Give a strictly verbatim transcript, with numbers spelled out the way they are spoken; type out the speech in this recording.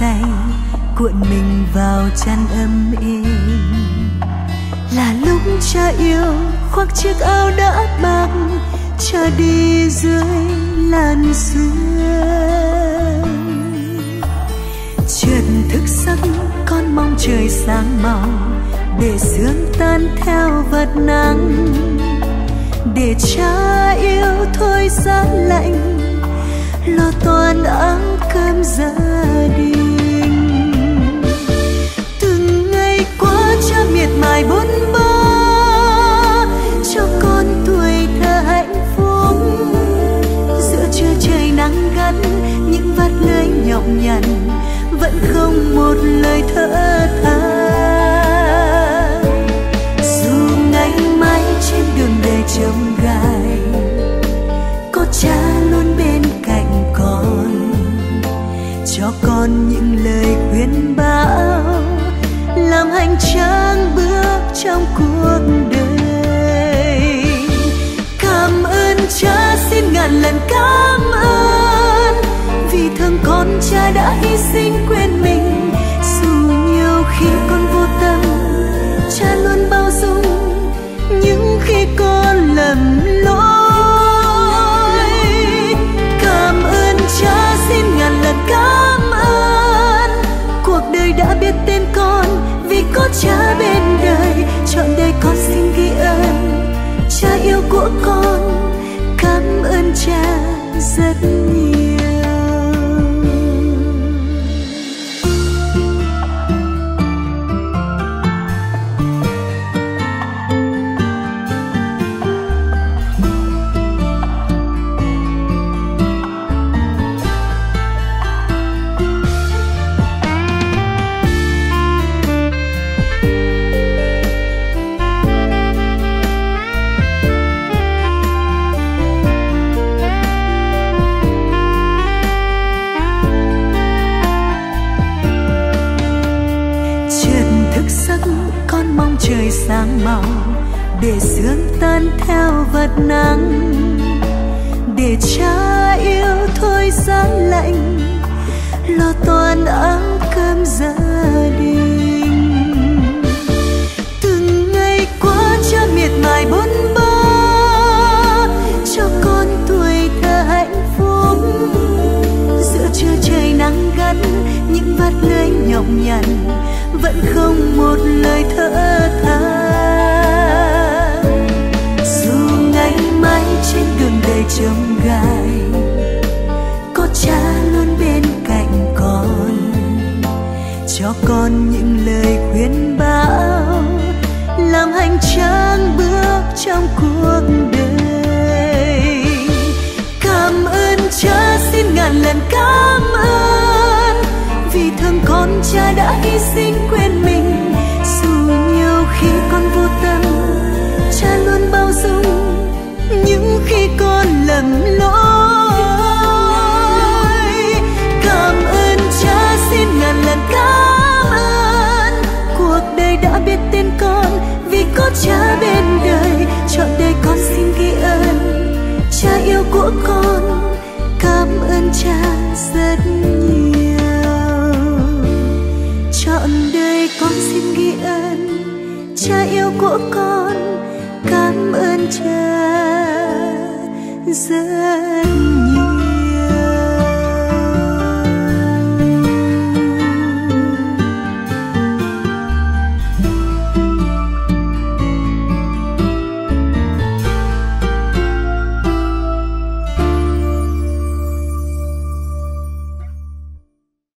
say cuộn mình vào chăn ấm êm. Là lúc cha yêu khoác chiếc áo đã bạc, cha đi dưới làn sương. Chợt thức giấc con mong trời sáng màu, để sương tan theo vật nắng, để cha yêu thôi giá lạnh, lo toan áo cơm gia đình. Từng ngày qua cha miệt mài bôn ba, cho con tuổi thơ hạnh phúc. Giữa trưa trời nắng gắt, những vạt lưới nhọc nhằn vẫn không một lời thở than. Dù ngày mai trên đường đời chông gai, có cha luôn bên cạnh con, cho con những lời khuyên bảo, làm hành trang bước trong cuộc đời. Cảm ơn cha, xin ngàn lần cảm ơn, vì thương con cha đã hy sinh quên mình. Dù nhiều khi con vô tâm, cha luôn bao dung những khi con lầm lỗi. Cảm ơn cha, xin ngàn lần cảm ơn, cuộc đời đã biết tên con, vì có cha bên đời. Trọn đời con xin ghi ơn cha yêu của con, cảm ơn cha rất nhiều. Trời sáng màu, để sương tan theo vật nắng, để cha yêu thôi giá lạnh, lo toan áo cơm gia đình. Từng ngày qua cha miệt mài bôn ba, cho con tuổi thơ hạnh phúc. Giữa trưa trời nắng gắt, những vạt lưới nhọc nhằn vẫn không một lời thở than. Dù ngày mai trên đường đời chông gai, có cha luôn bên cạnh con, cho con những lời khuyên bảo, làm hành trang bước trong cuộc đời. Cảm ơn cha, xin ngàn lần cảm ơn, vì thương con cha đã hy sinh quên mình. Dù nhiều khi con vô tâm, cha luôn bao dung những khi con lầm lỗi. Cảm ơn cha, xin ngàn lần cảm ơn, cuộc đời đã biết tên con, vì có cha bên đời. Trọn đời con xin ghi ơn cha yêu của con, cảm ơn cha rất nhiều. Trọn đời con xin ghi ơn cha yêu của con, cảm ơn cha rất